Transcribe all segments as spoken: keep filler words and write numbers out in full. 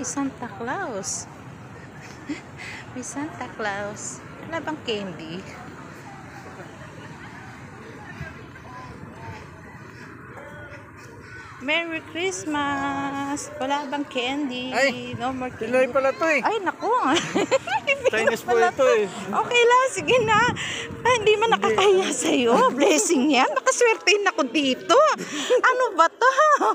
Santa Claus. May Santa Claus. Wala bang candy? Merry Christmas! Wala bang candy? Ay, no more candy. Pinoy pala to eh. Ay, naku. Chinese po ito eh. Okay lang, sige na. Ay, hindi man nakakahiya sa'yo. Blessing yan. Nakaswertein ako dito. Ano ba to?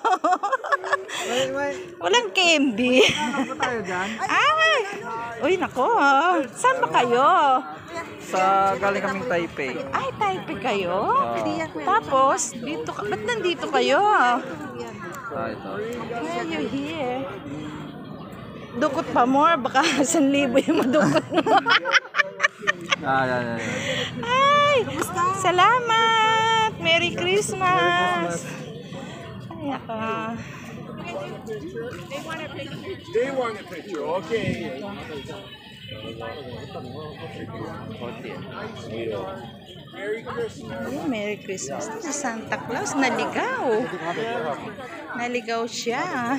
Walang candy. Ano ba tayo dyan? Ay! Uy, naku. Saan ba kayo? Sa galing kaming Taipei. Ay, Taipei kayo? Uh, Tapos, dito ka. Ba't nandito kayo? ah, ito. Why are you here? Dukot pa more. Baka isang libo yung madukot mo. Ah, yan, yan, yan. Ay! Salamat! Merry Christmas! Ay, ako. They want a picture, okay. Merry Christmas. Ay, Merry Christmas. Si Santa Claus, naligaw. Naligaw siya.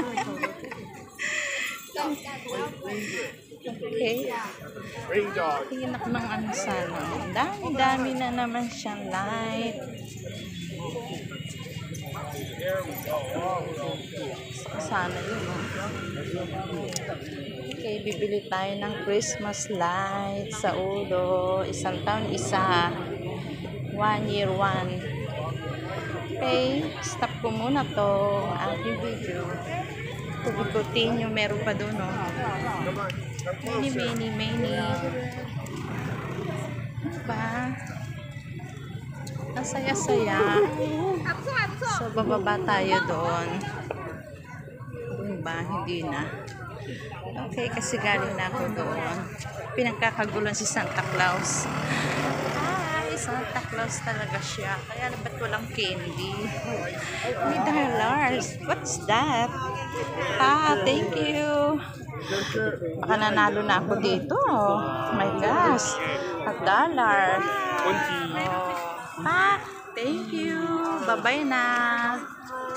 Okay. Ring dog. Tingin ako ng ano sana. Dami-dami na naman siyang light. Sana yun. Okay, bibili tayo ng Christmas light sa ulo. Isang taon, isa. One year, one. Okay, stop ko muna to aking video. Pagikutin yung meron pa doon, no? Many, many, many. Diba? Ang saya-saya. So, bababa tayo doon. Diba? Hindi na. Okay, kasi galing na ako doon. Pinagkakagulan si Santa Claus. Hi, Santa Claus talaga siya. Kaya ba't walang candy? May dollars. What's that? Ah, thank you. Baka nanalo na ako dito. Oh my gosh. A dollar. Oh. Ah, thank you. Bye-bye na.